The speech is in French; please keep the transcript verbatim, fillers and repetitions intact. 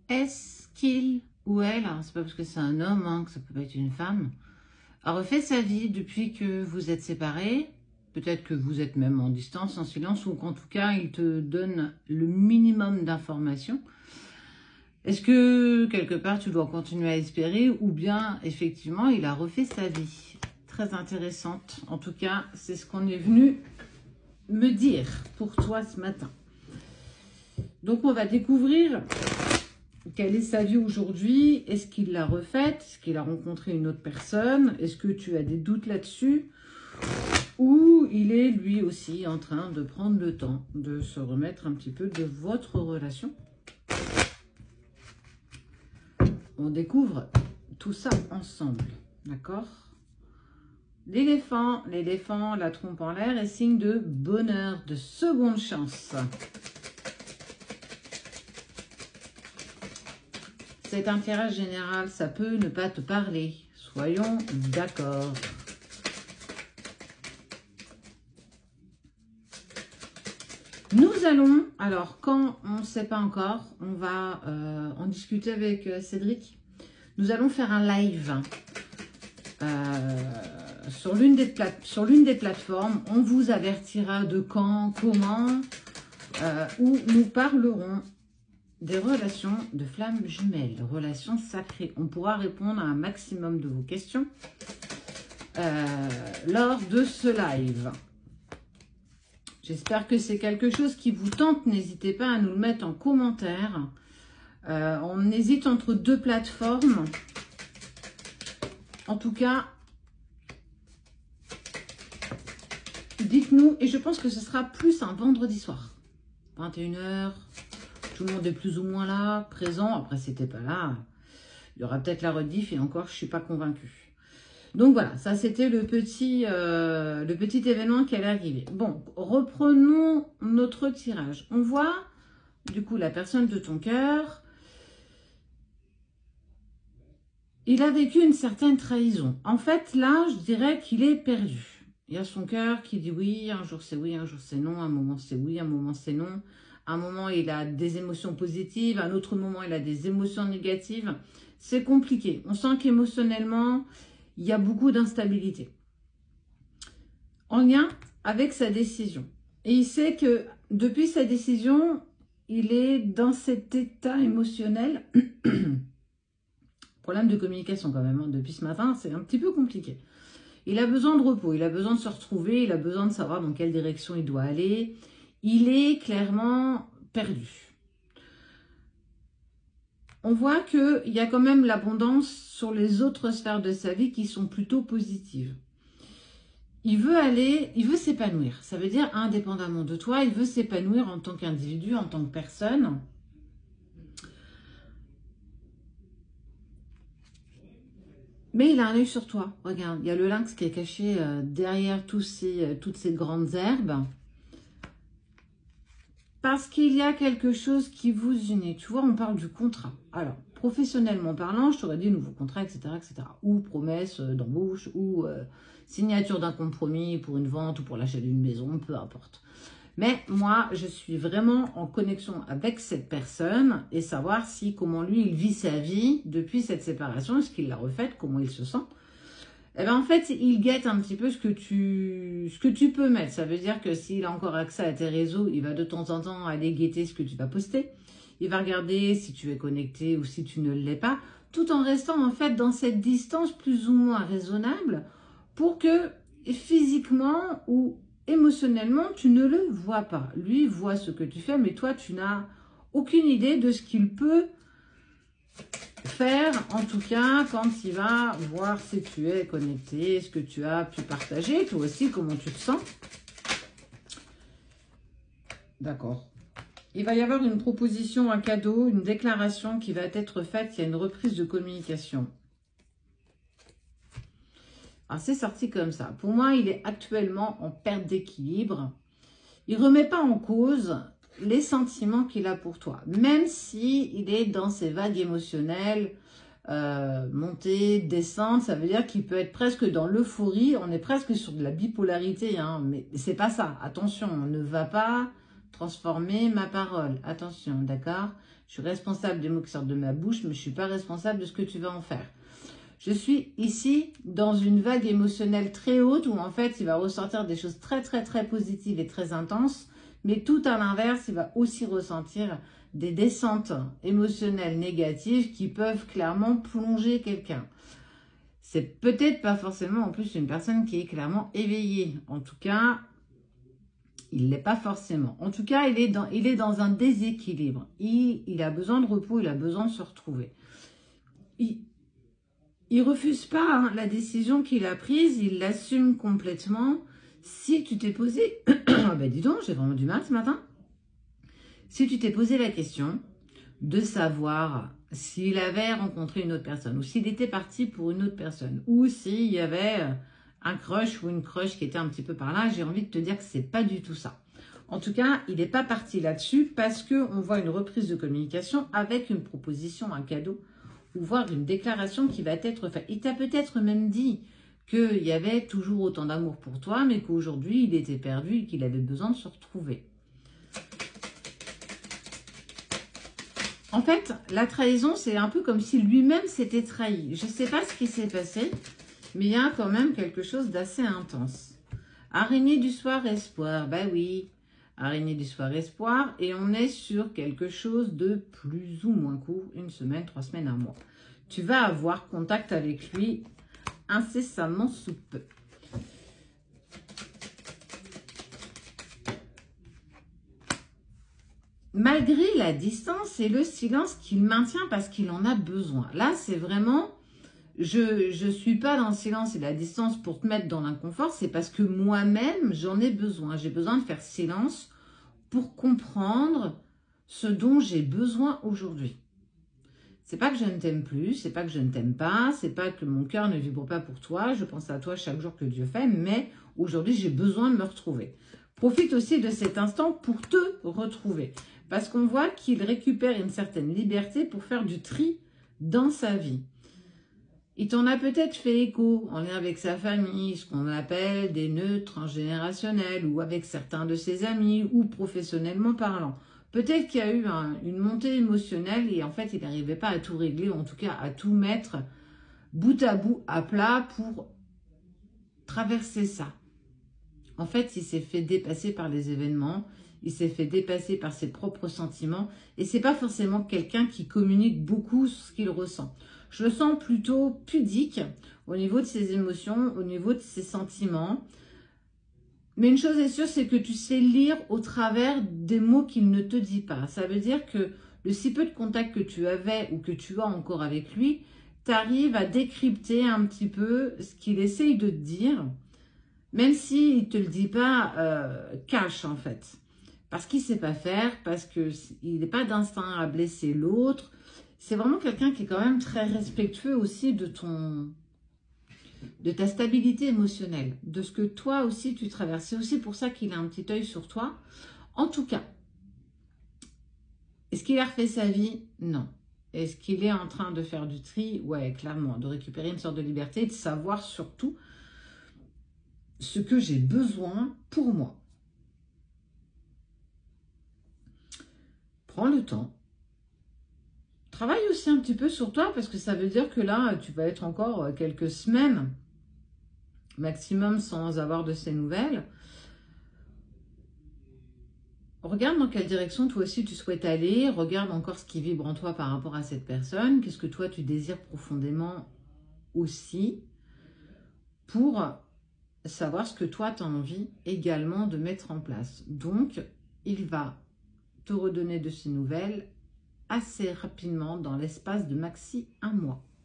est-ce qu'il ou elle, hein, c'est pas parce que c'est un homme, hein, que ça peut pas être une femme, a refait sa vie depuis que vous êtes séparés? Peut-être que vous êtes même en distance, en silence, ou qu'en tout cas, il te donne le minimum d'informations. Est-ce que, quelque part, tu dois continuer à espérer, ou bien, effectivement, il a refait sa vie? Très intéressante. En tout cas, c'est ce qu'on est venu me dire pour toi ce matin. Donc, on va découvrir quelle est sa vie aujourd'hui. Est-ce qu'il l'a refaite? Est-ce qu'il a rencontré une autre personne? Est-ce que tu as des doutes là-dessus? Ou il est lui aussi en train de prendre le temps de se remettre un petit peu de votre relation? On découvre tout ça ensemble, d'accord? L'éléphant, l'éléphant, la trompe en l'air est signe de bonheur, de seconde chance. C'est un tirage général, ça peut ne pas te parler. Soyons d'accord. Nous allons, alors quand on ne sait pas encore, on va euh, en discuter avec euh, Cédric. Nous allons faire un live euh, sur l'une des, sur l'une des plateformes. On vous avertira de quand, comment, euh, où nous parlerons des relations de flammes jumelles, relations sacrées. On pourra répondre à un maximum de vos questions euh, lors de ce live. J'espère que c'est quelque chose qui vous tente. N'hésitez pas à nous le mettre en commentaire. Euh, on hésite entre deux plateformes. En tout cas, dites-nous. Et je pense que ce sera plus un vendredi soir. vingt et une heures. Tout le monde est plus ou moins là, présent. Après, c'était pas là. Il y aura peut-être la rediff et encore, je suis pas convaincue. Donc voilà, ça c'était le petit euh, le petit événement qui allait arriver. Bon, reprenons notre tirage. On voit du coup la personne de ton cœur. Il a vécu une certaine trahison. En fait, là, je dirais qu'il est perdu. Il y a son cœur qui dit oui, un jour c'est oui, un jour c'est non, un moment c'est oui, un moment c'est non. Un moment, il a des émotions positives, un autre moment, il a des émotions négatives. C'est compliqué. On sent qu'émotionnellement, il y a beaucoup d'instabilité en lien avec sa décision. Et il sait que depuis sa décision, il est dans cet état émotionnel. Problème de communication quand même, hein. Depuis ce matin, c'est un petit peu compliqué. Il a besoin de repos, il a besoin de se retrouver, il a besoin de savoir dans quelle direction il doit aller. Il est clairement perdu. On voit qu'il y a quand même l'abondance sur les autres sphères de sa vie qui sont plutôt positives. Il veut aller, il veut s'épanouir. Ça veut dire, indépendamment de toi, il veut s'épanouir en tant qu'individu, en tant que personne. Mais il a un œil sur toi. Regarde, il y a le lynx qui est caché euh, derrière tous ces, euh, toutes ces grandes herbes. Parce qu'il y a quelque chose qui vous unit. Tu vois, on parle du contrat. Alors, professionnellement parlant, je t'aurais dit nouveau contrat, et cetera, et cetera. Ou promesse d'embauche, ou euh, signature d'un compromis pour une vente ou pour l'achat d'une maison, peu importe. Mais moi, je suis vraiment en connexion avec cette personne et savoir si, comment lui, il vit sa vie depuis cette séparation. Est-ce qu'il l'a refaite? Comment il se sent? Eh ben, en fait, il guette un petit peu ce que tu, ce que tu peux mettre. Ça veut dire que s'il a encore accès à tes réseaux, il va de temps en temps aller guetter ce que tu vas poster. Il va regarder si tu es connecté ou si tu ne l'es pas, tout en restant en fait dans cette distance plus ou moins raisonnable pour que physiquement ou émotionnellement, tu ne le vois pas. Lui voit ce que tu fais, mais toi, tu n'as aucune idée de ce qu'il peut faire, en tout cas, quand il va voir si tu es connecté, ce que tu as pu partager, toi aussi, comment tu te sens. D'accord. Il va y avoir une proposition, un cadeau, une déclaration qui va être faite. Il y a une reprise de communication. Alors, c'est sorti comme ça. Pour moi, il est actuellement en perte d'équilibre. Il ne remet pas en cause les sentiments qu'il a pour toi. Même si il est dans ses vagues émotionnelles, euh, montée, descente, ça veut dire qu'il peut être presque dans l'euphorie. On est presque sur de la bipolarité, hein, mais c'est pas ça. Attention, on ne va pas transformer ma parole. Attention, d'accord? Je suis responsable des mots qui sortent de ma bouche, mais je ne suis pas responsable de ce que tu vas en faire. Je suis ici dans une vague émotionnelle très haute où en fait, il va ressortir des choses très, très, très positives et très intenses. Mais tout à l'inverse, il va aussi ressentir des descentes émotionnelles négatives qui peuvent clairement plonger quelqu'un. C'est peut-être pas forcément en plus une personne qui est clairement éveillée. En tout cas, il ne l'est pas forcément. En tout cas, il est dans, il est dans un déséquilibre. Il, il a besoin de repos, il a besoin de se retrouver. Il ne refuse pas hein, la décision qu'il a prise, il l'assume complètement. Si tu t'es posé... ben dis donc, j'ai vraiment du mal ce matin. Si tu t'es posé la question de savoir s'il avait rencontré une autre personne ou s'il était parti pour une autre personne ou s'il y avait un crush ou une crush qui était un petit peu par là, j'ai envie de te dire que c'est pas du tout ça. En tout cas, il n'est pas parti là-dessus parce qu'on voit une reprise de communication avec une proposition, un cadeau ou voire une déclaration qui va être faite. Il t'a peut-être même dit qu'il y avait toujours autant d'amour pour toi, mais qu'aujourd'hui, il était perdu et qu'il avait besoin de se retrouver. En fait, la trahison, c'est un peu comme si lui-même s'était trahi. Je ne sais pas ce qui s'est passé, mais il y a quand même quelque chose d'assez intense. Araignée du soir, espoir. Bah oui, araignée du soir, espoir. Et on est sur quelque chose de plus ou moins court, une semaine, trois semaines, un mois. Tu vas avoir contact avec lui incessamment sous peu. Malgré la distance et le silence qu'il maintient parce qu'il en a besoin. Là, c'est vraiment, je ne suis pas dans le silence et la distance pour te mettre dans l'inconfort, c'est parce que moi-même, j'en ai besoin. J'ai besoin de faire silence pour comprendre ce dont j'ai besoin aujourd'hui. C'est pas que je ne t'aime plus, c'est pas que je ne t'aime pas, c'est pas que mon cœur ne vibre pas pour toi, je pense à toi chaque jour que Dieu fait, mais aujourd'hui, j'ai besoin de me retrouver. Profite aussi de cet instant pour te retrouver. Parce qu'on voit qu'il récupère une certaine liberté pour faire du tri dans sa vie. Il t'en a peut-être fait écho en lien avec sa famille, ce qu'on appelle des nœuds transgénérationnels, ou avec certains de ses amis, ou professionnellement parlant. Peut-être qu'il y a eu un, une montée émotionnelle et en fait, il n'arrivait pas à tout régler, ou en tout cas à tout mettre bout à bout à plat pour traverser ça. En fait, il s'est fait dépasser par les événements, il s'est fait dépasser par ses propres sentiments et c'est pas forcément quelqu'un qui communique beaucoup sur ce qu'il ressent. Je le sens plutôt pudique au niveau de ses émotions, au niveau de ses sentiments. Mais une chose est sûre, c'est que tu sais lire au travers des mots qu'il ne te dit pas. Ça veut dire que le si peu de contact que tu avais ou que tu as encore avec lui, tu arrives à décrypter un petit peu ce qu'il essaye de te dire, même s'il ne te le dit pas euh, cash en fait. Parce qu'il ne sait pas faire, parce qu'il n'est pas d'instinct à blesser l'autre. C'est vraiment quelqu'un qui est quand même très respectueux aussi de ton, de ta stabilité émotionnelle, de ce que toi aussi tu traverses. C'est aussi pour ça qu'il a un petit œil sur toi. En tout cas, est-ce qu'il a refait sa vie? Non. Est-ce qu'il est en train de faire du tri? Ouais, clairement, de récupérer une sorte de liberté, de savoir surtout ce que j'ai besoin pour moi. Prends le temps. Travaille aussi un petit peu sur toi parce que ça veut dire que là, tu vas être encore quelques semaines maximum sans avoir de ces nouvelles. Regarde dans quelle direction toi aussi tu souhaites aller. Regarde encore ce qui vibre en toi par rapport à cette personne. Qu'est-ce que toi tu désires profondément aussi pour savoir ce que toi tu as envie également de mettre en place. Donc, il va te redonner de ces nouvelles assez rapidement dans l'espace de maxi un mois.